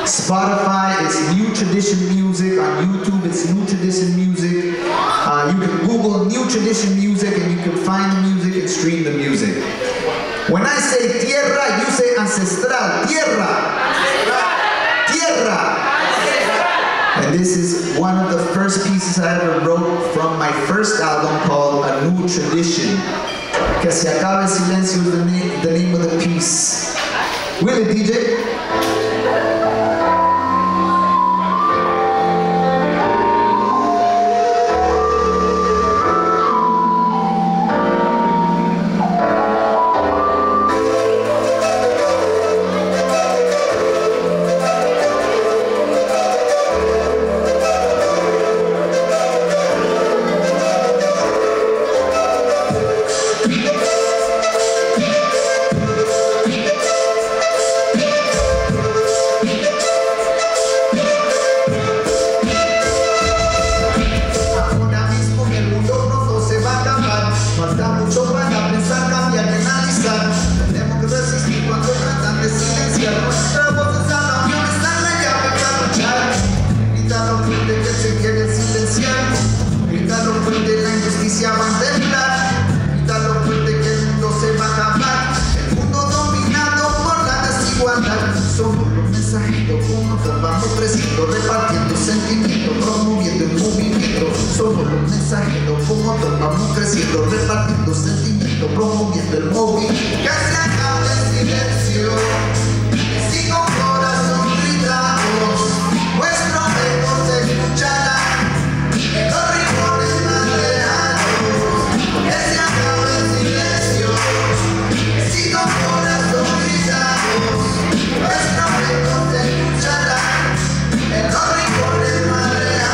Spotify is New Tradition Music. On YouTube, it's New Tradition Music. You can Google New Tradition Music and you can find the music and stream the music. When I say tierra, you say ancestral. Tierra. Tierra. And this is one of the first pieces I ever wrote from my first album called A New Tradition. Que se acabe el silencio is the name of the piece. Will it, DJ? Somos los mensajeros, como vamos creciendo, repartiendo sentimientos, promoviendo el movimiento. Somos los mensajeros, como vamos creciendo, repartiendo sentimientos, promoviendo el movimiento. Que se acabe el silencio, que si con corazón gritamos, nuestro eco se escuchará en los rincones más lejanos. Que se acabe el silencio, que si con corazón gritamos, nuestro eco se escuchará en los rincones más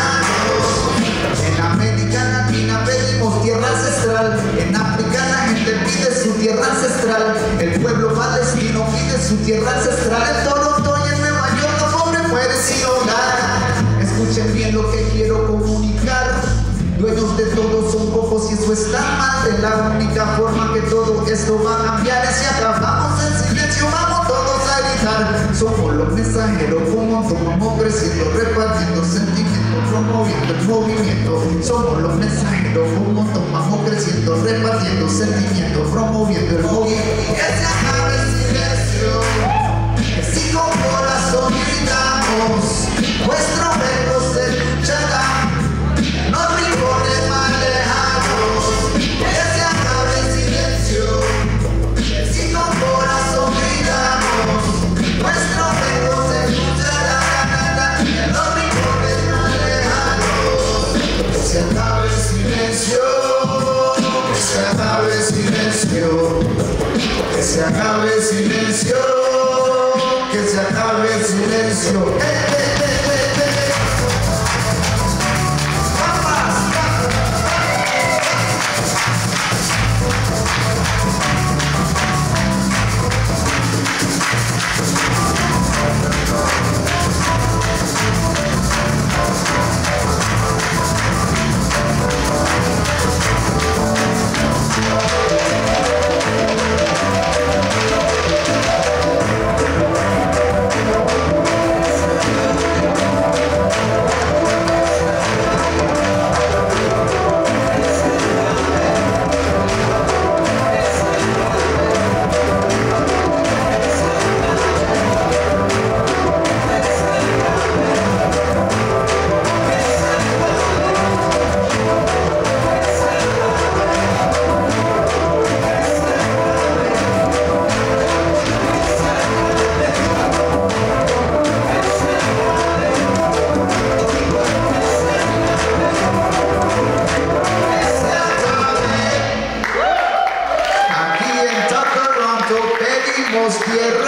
lejanos. En América Latina pedimos tierra ancestral. En África la gente pide su tierra ancestral. El pueblo palestino pide su tierra ancestral. En Toronto y en Nueva York los pobres mueren sin hogar. Escuchen bien lo que quiero comunicar. Dueños de todo son pocos y eso está mal. De la única forma que todo esto va a cambiar es si acabamos el silencio, vamos todos a gritar. Somos los mensajeros, como vamos creciendo, repartiendo sentimientos, promoviendo el movimiento. Somos los mensajeros, como vamos creciendo, repartiendo sentimientos, promoviendo el movimiento. Que se acabe el silencio, que si con corazón gritamos, nuestro eco se escuchará en los rincones más lejanos. Que se acabe el silencio, que si con corazón gritamos, nuestro eco se escuchará en los rincones más lejanos. Que se acabe el silencio, que se acabe el silencio, que se acabe el silencio, que se acabe el silencio. Tierra